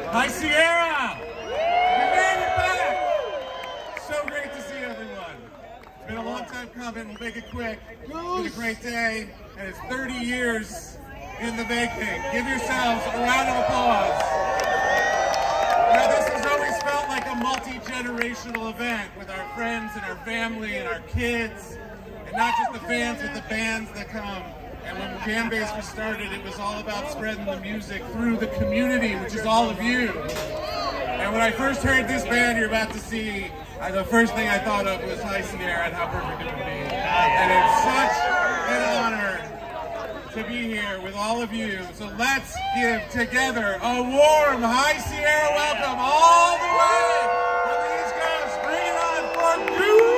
Hi, Sierra! We made it back! So great to see everyone. It's been a long time coming. We'll make it quick. It's been a great day, and it's 30 years in the making. Give yourselves a round of applause. Now, this has always felt like a multi-generational event with our friends and our family and our kids, and not just the fans, but the bands that come. And when Jambase was started, it was all about spreading the music through the community, which is all of you. And when I first heard this band you're about to see, the first thing I thought of was Hi Sierra and how perfect it would be. And it's such an honor to be here with all of you. So let's give together a warm Hi Sierra welcome all the way from the East Coast. Bring it on for Goo!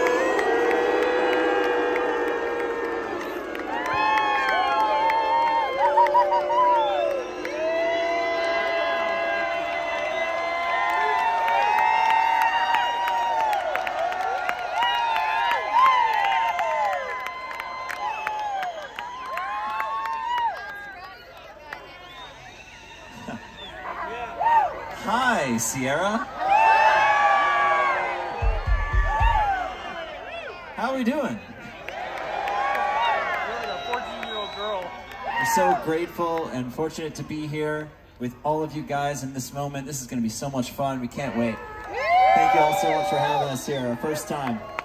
Hi, Sierra. How are we doing? You're like a 14-year-old girl. We're so grateful and fortunate to be here with all of you guys in this moment. This is going to be so much fun. We can't wait. Thank you all so much for having us here. Our first time.